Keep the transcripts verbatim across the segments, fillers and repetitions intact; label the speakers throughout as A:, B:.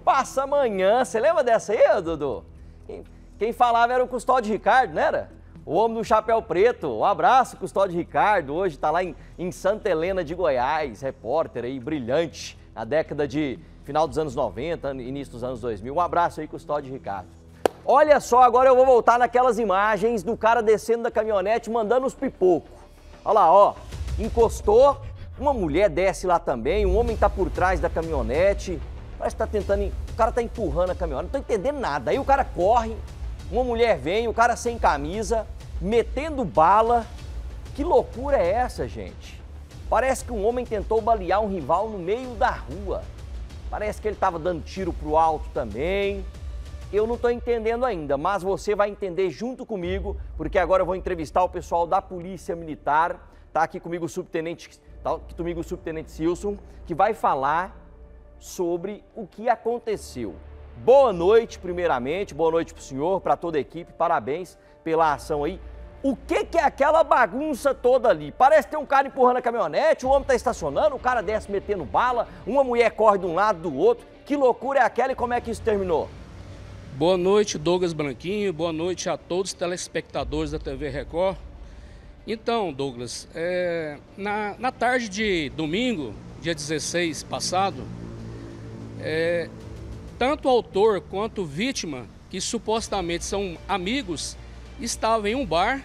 A: passa amanhã. Você lembra dessa aí, Dudu? Quem, quem falava era o Custódio Ricardo, não era? O homem do chapéu preto. Um abraço, Custódio Ricardo. Hoje está lá em, em Santa Helena de Goiás, repórter aí, brilhante, na década de final dos anos noventa, início dos anos dois mil. Um abraço aí, Custódio Ricardo. Olha só, agora eu vou voltar naquelas imagens do cara descendo da caminhonete, mandando os pipocos. Olha lá, ó, encostou, uma mulher desce lá também, um homem tá por trás da caminhonete, parece que tá tentando, o cara tá empurrando a caminhonete, não tô entendendo nada. Aí o cara corre, uma mulher vem, o cara sem camisa, metendo bala. Que loucura é essa, gente? Parece que um homem tentou balear um rival no meio da rua. Parece que ele tava dando tiro pro alto também. Eu não estou entendendo ainda, mas você vai entender junto comigo, porque agora eu vou entrevistar o pessoal da Polícia Militar. Está aqui comigo o subtenente, tá aqui comigo o subtenente Silson, que vai falar sobre o que aconteceu. Boa noite, primeiramente, boa noite para o senhor, para toda a equipe, parabéns pela ação aí. O que, que é aquela bagunça toda ali? Parece ter um cara empurrando a caminhonete, o homem está estacionando, o cara desce metendo bala, uma mulher corre de um lado do outro. Que loucura é aquela e como é que isso terminou?
B: Boa noite, Douglas Branquinho, boa noite a todos os telespectadores da T V Record. Então, Douglas, é, na, na tarde de domingo, dia dezesseis passado, é, tanto o autor quanto a vítima, que supostamente são amigos, estavam em um bar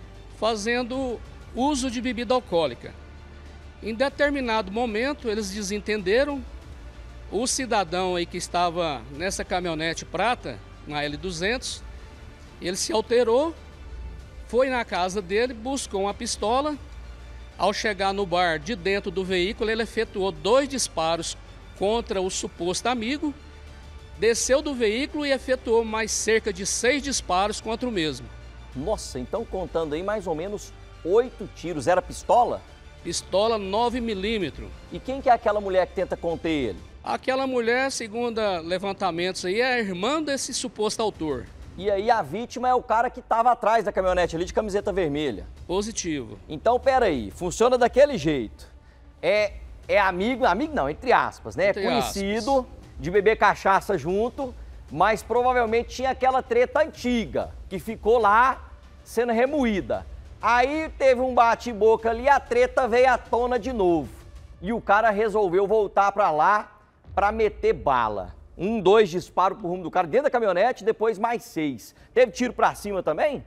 B: fazendo uso de bebida alcoólica. Em determinado momento, eles desentenderam. O cidadão aí que estava nessa caminhonete prata, na L duzentos, ele se alterou, foi na casa dele, buscou uma pistola. Ao chegar no bar de dentro do veículo, ele efetuou dois disparos contra o suposto amigo, desceu do veículo e efetuou mais cerca de seis disparos contra o mesmo.
A: Nossa, então contando aí mais ou menos oito tiros. Era pistola?
B: Pistola nove milímetros.
A: E quem que é aquela mulher que tenta conter ele?
B: Aquela mulher, segundo levantamentos aí, é a irmã desse suposto autor.
A: E aí a vítima é o cara que estava atrás da caminhonete ali de camiseta vermelha.
B: Positivo.
A: Então, peraí, funciona daquele jeito. É, é amigo, amigo não, entre aspas, né?
B: Entre
A: é conhecido
B: aspas.
A: de beber cachaça junto, mas provavelmente tinha aquela treta antiga, que ficou lá sendo remoída. Aí teve um bate-boca ali, a treta veio à tona de novo. E o cara resolveu voltar pra lá para meter bala. Um, dois disparos pro rumo do cara dentro da caminhonete, depois mais seis. Teve tiro pra cima também?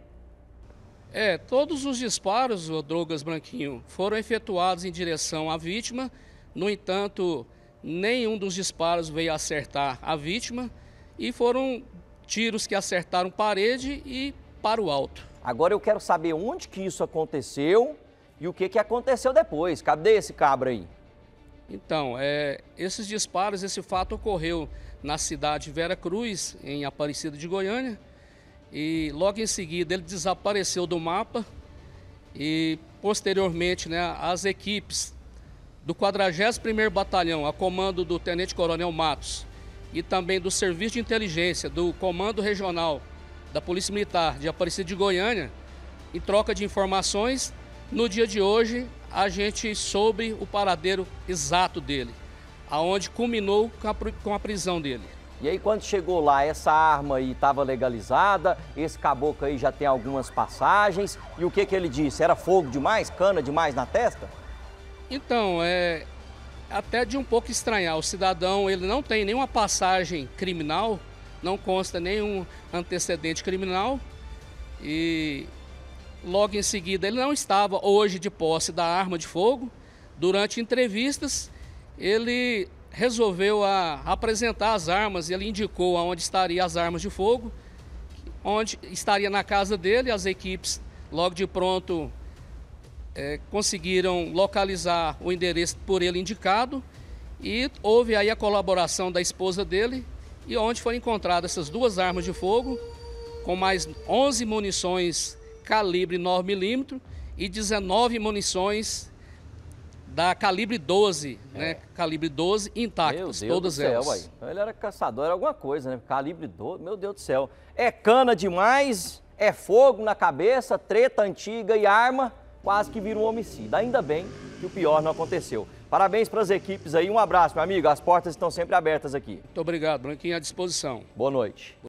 B: É, todos os disparos, o Douglas Branquinho, foram efetuados em direção à vítima. No entanto, nenhum dos disparos veio acertar a vítima e foram tiros que acertaram parede e para o alto.
A: Agora eu quero saber onde que isso aconteceu e o que que aconteceu depois. Cadê esse cabra aí?
B: Então, é, esses disparos, esse fato ocorreu na cidade de Vera Cruz, em Aparecida de Goiânia, e logo em seguida ele desapareceu do mapa e posteriormente, né, as equipes do quadragésimo primeiro Batalhão, a comando do Tenente Coronel Matos e também do Serviço de Inteligência do Comando Regional da Polícia Militar de Aparecida de Goiânia, em troca de informações, no dia de hoje a gente soube o paradeiro exato dele, aonde culminou com a, com a prisão dele.
A: E aí quando chegou lá, essa arma aí estava legalizada, esse caboclo aí já tem algumas passagens, e o que que ele disse? Era fogo demais, cana demais na testa?
B: Então, é até de um pouco estranhar, o cidadão ele não tem nenhuma passagem criminal, não consta nenhum antecedente criminal e logo em seguida ele não estava hoje de posse da arma de fogo. Durante entrevistas ele resolveu a, apresentar as armas e ele indicou aonde estariam as armas de fogo, onde estaria na casa dele. As equipes logo de pronto é, conseguiram localizar o endereço por ele indicado e houve aí a colaboração da esposa dele e onde foram encontradas essas duas armas de fogo com mais onze munições calibre nove milímetros e dezenove munições da calibre doze, é. né? Calibre doze intactas, todas elas.
A: Meu Deus do céu, ué. Ele era caçador, era alguma coisa, né? Calibre doze, meu Deus do céu. É cana demais, é fogo na cabeça, treta antiga e arma, quase que vira um homicídio. Ainda bem que o pior não aconteceu. Parabéns para as equipes aí, um abraço, meu amigo. As portas estão sempre abertas aqui.
B: Muito obrigado, Branquinho, à disposição.
A: Boa noite.